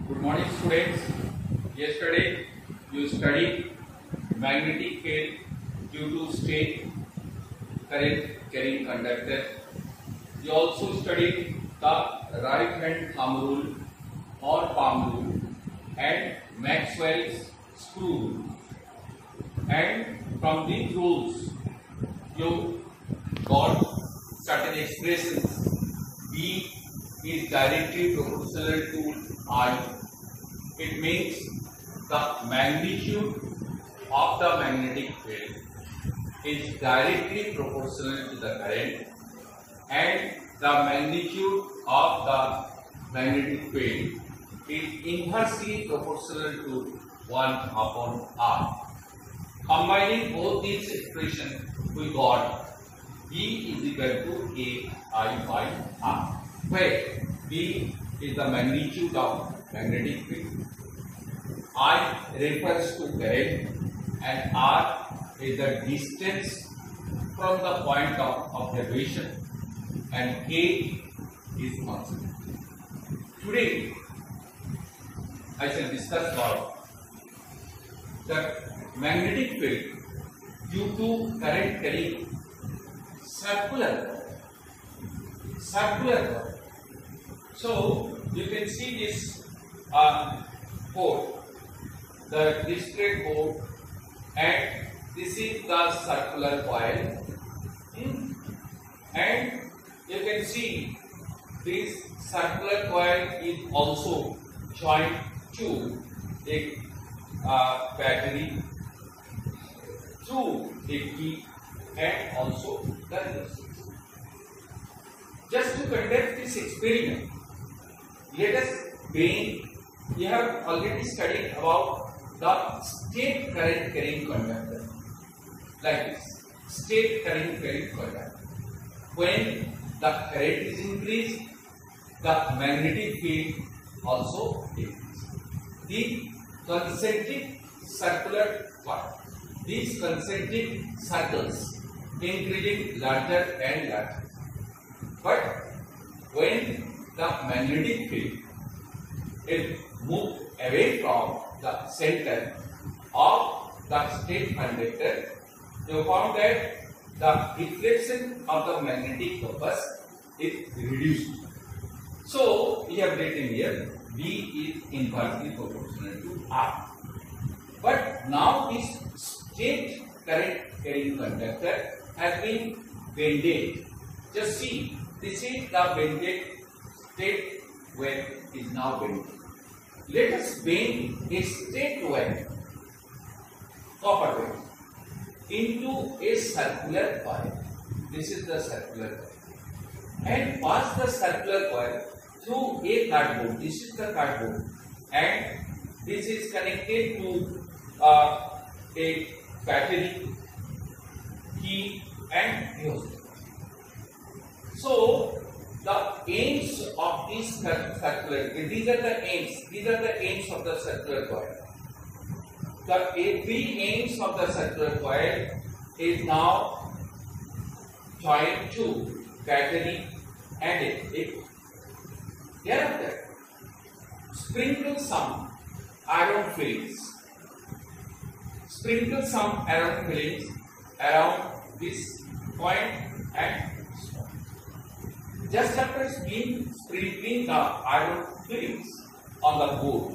Good morning, students. Yesterday you studied magnetic field due to state current carrying conductor. You also studied the right hand thumb rule or palm rule and Maxwell's screw rule. And from these rules you got certain expressions. B is directly proportional to I. It means the magnitude of the magnetic field is directly proportional to the current, and the magnitude of the magnetic field is inversely proportional to 1 upon R. Combining both these expressions, we got B is equal to AI by R, where B is the magnitude of magnetic field, I refers to current, and R is the distance from the point of observation, and K is constant. Today I shall discuss about the magnetic field due to current carrying circular. So you can see this board, the discrete board, and this is the circular coil, and you can see this circular coil is also joined to a battery through a key and also the resistance. Just to conduct this experiment, let us begin. We have already studied about the state current carrying conductor, like this. State current carrying conductor. When the current is increased, the magnetic field also increases. The concentric circular coil. These concentric circles increasing larger and larger. But when the magnetic field is moved away from the center of the state conductor, you found that the deflection of the magnetic compass is reduced. So we have written here B is inversely proportional to R. But now this state current carrying conductor has been bended. Just see, this is the bended state wire is now bended. Let us bend a state wire, copper wire, into a circular coil. This is the circular coil, and pass the circular coil through a cardboard. This is the cardboard, and this is connected to a battery, key, and fuse. So the ends of this circular, these are the ends of the circular coil. The three ends of the circular coil is now joined to battery and it. Thereafter, sprinkle some iron fillings. Sprinkle some iron fillings around this point and this point. Just after sprinkling the iron fillings on the board,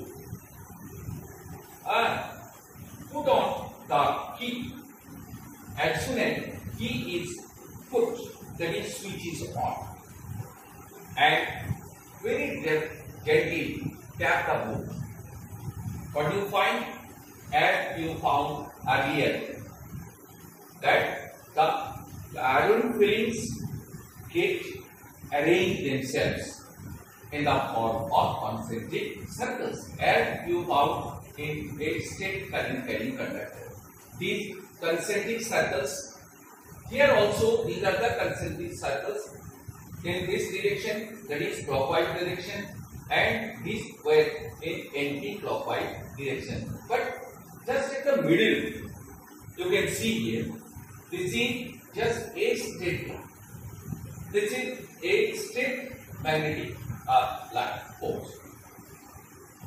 put on the key. As soon as key is put, that is switch is on, and very gently tap the board. What do you find? As you found earlier, that the iron fillings get arranged themselves in the form of concentric circles, as you found in a state current carrying conductor. These concentric circles, here also these are the concentric circles in this direction, that is clockwise direction, and these were in anti-clockwise direction. But just at the middle, you can see here, this is just a straight line. This is a straight magnetic line force.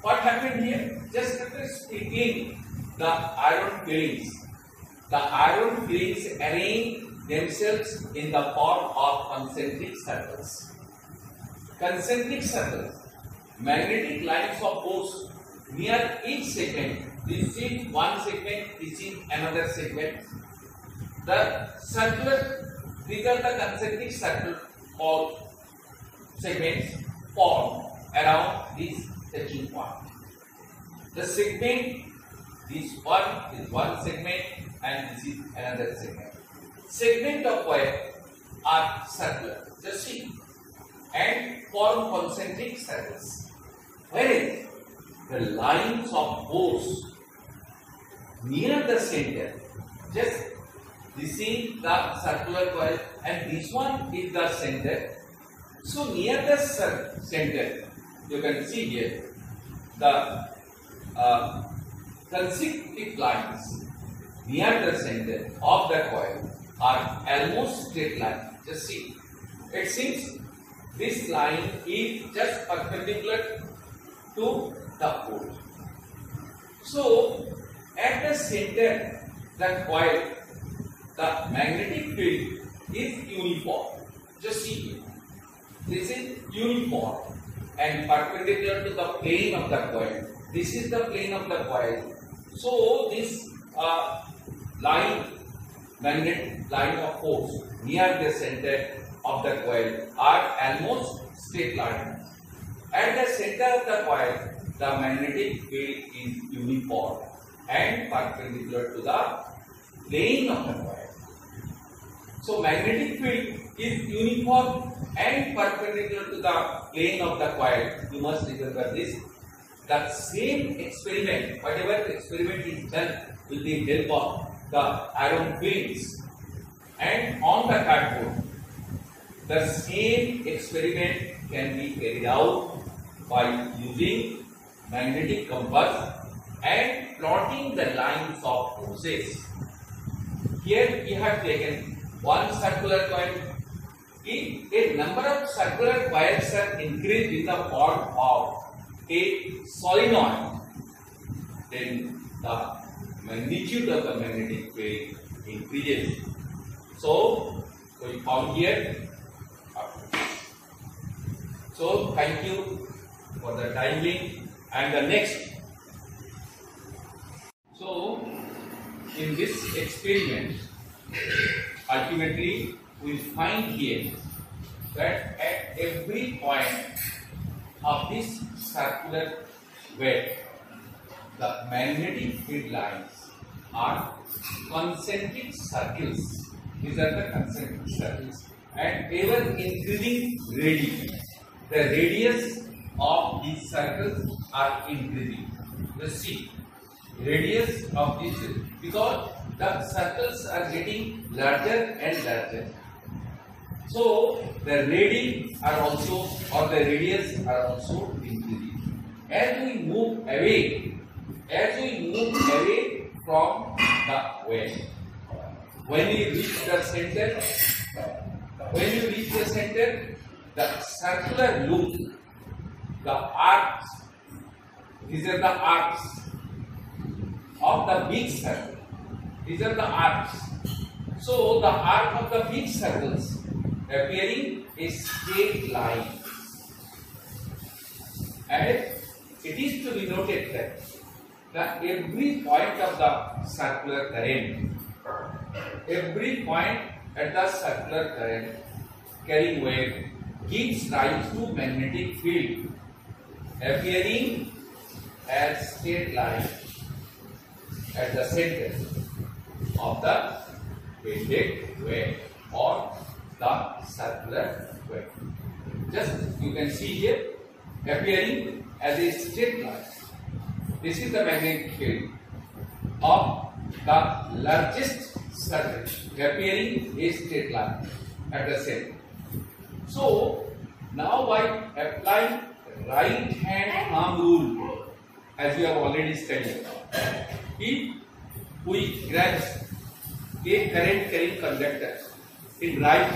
what happened here? Just after splitting the iron filings, the iron filings arrange themselves in the form of concentric circles. Concentric circles, magnetic lines of force near each segment. This is one segment, this is another segment. The circular, these are the concentric circle or segments formed around this touching point. The segment, this one is one segment and this is another segment. Segment of wire are circular, just see, and form concentric circles. Whereas the lines of force near the center, just this is the circular coil and this one is the center. So near the center, you can see here the concentric lines near the center of the coil are almost straight line. Just see, it seems this line is just perpendicular to the pole. So at the center, the coil, the magnetic field is uniform. Just see here, this is uniform and perpendicular to the plane of the coil. This is the plane of the coil. So this line, magnetic line of force near the center of the coil are almost straight lines. At the center of the coil, the magnetic field is uniform and perpendicular to the plane of the coil. So magnetic field is uniform and perpendicular to the plane of the coil. You must remember this. The same experiment, whatever experiment is done with the help of the iron filings and on the cardboard, the same experiment can be carried out by using magnetic compass and plotting the lines of forces. Here we have taken one circular coil. If a number of circular coils are increased in the form of a solenoid, then the magnitude of the magnetic field increases. So we found here. So thank you for the time being. And the next. So in this experiment, ultimately we find here that at every point of this circular web, the magnetic field lines are concentric circles. These are the concentric circles, and ever increasing radius. The radius of these circles are increasing. Let's see, radius of this, because the circles are getting larger and larger. So the radii are also, or the radius are also increasing. As we move away from the wave, when you reach the center, the circular loop, the arcs, these are the arcs of the big circle. These are the arcs. So the arc of the big circles appearing a straight line. And it is to be noted that every point of the circular current, every point at the circular current carrying wave gives rise to magnetic field appearing as straight line at the center of the bended wave or the circular wave. Just you can see here appearing as a straight line. This is the magnetic field of the largest circle appearing a straight line at the center. So now by applying right hand thumb rule, as we have already studied, if we grasp a current carrying conductor in right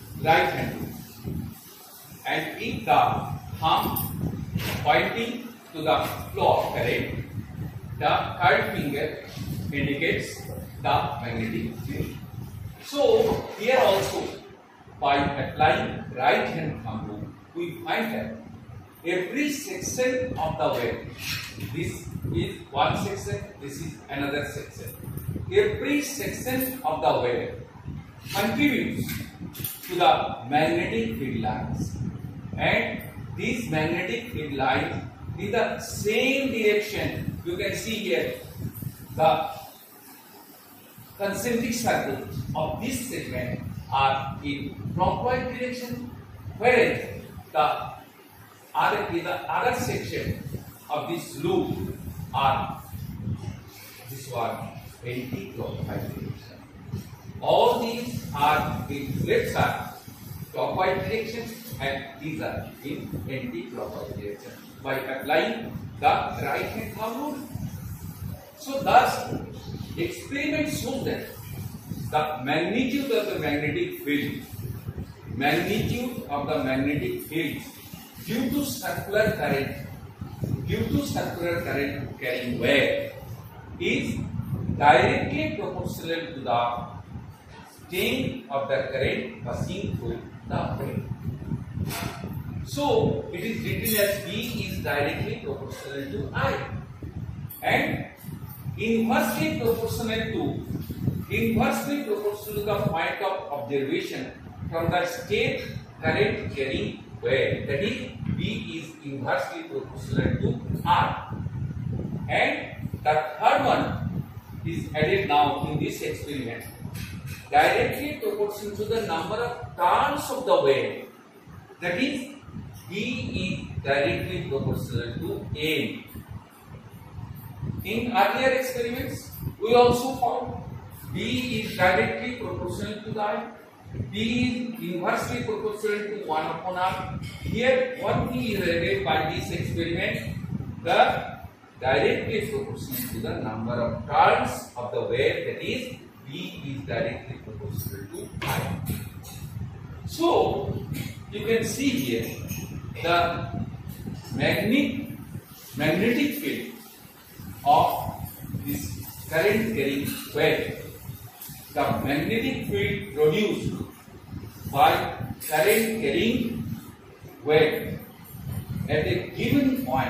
hand and if the thumb pointing to the flow of current. The third finger indicates the magnetic field. So here also, by applying right hand thumb rule, we find that every section of the wave, this is one section, this is another section. Every section of the wave contributes to the magnetic field lines, and these magnetic field lines in the same direction. You can see here the concentric circles of this segment are in clockwise direction, whereas the other section of this loop are this one anti-clockwise direction. All these are in left side clockwise direction, and these are in anti-clockwise direction by applying the right hand thumb rule. So thus experiment shows that the magnitude of the magnetic field due to circular current carrying wave is directly proportional to the strength of the current passing through the wave. So it is written as V is directly proportional to I, and inversely proportional to the point of observation from the state current carrying wave, that is V is inversely proportional to R. And the third one is added now in this experiment, directly proportional to the number of turns of the wave, that is V is directly proportional to N. In earlier experiments, we also found V is directly proportional to I, V is inversely proportional to 1 upon R. Here, one thing is added by this experiment, the directly proportional to the number of turns of the wave, that is V is directly proportional to I. So, you can see here the magnetic field of this current carrying wave. The magnetic field produced by current carrying wave at a given point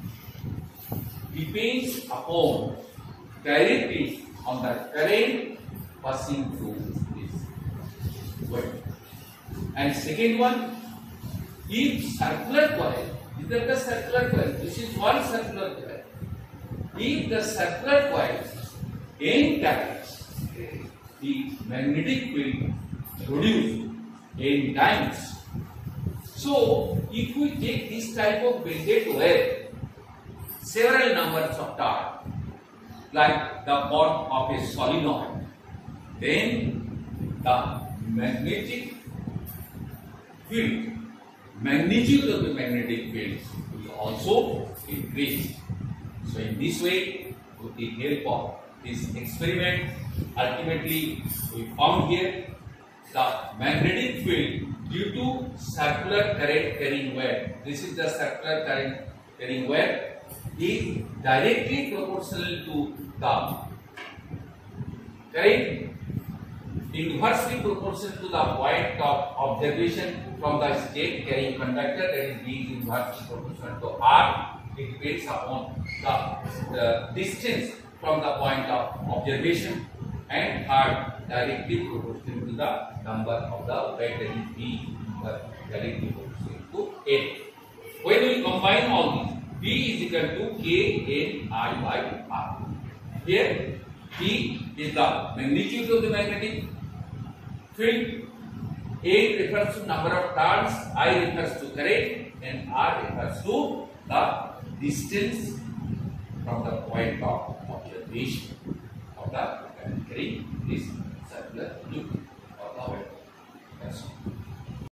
depends upon directly on the current passing through this wave. And second one, if circular coil, this is one circular coil. If the circular coil N times, the magnetic field produced N times. So, if we take this type of bended wave, several numbers of turns, like the bond of a solenoid, then the magnetic field, magnitude of the magnetic field will also increase. So in this way, with the help of this experiment, ultimately we found here the magnetic field due to circular current carrying wave. This is the circular current carrying wave, is directly proportional to the current, inversely proportional to the point of observation from the state carrying conductor, that is V is inversely proportional to R. It depends upon the distance from the point of observation, and third, directly proportional to the number of the wave, that is V directly proportional to N. When we combine all these, V is equal to K N I by R. Here, V is the magnitude of the magnetic field, A refers to number of turns, I refers to current, and R refers to the distance from the point of observation of the current carrying this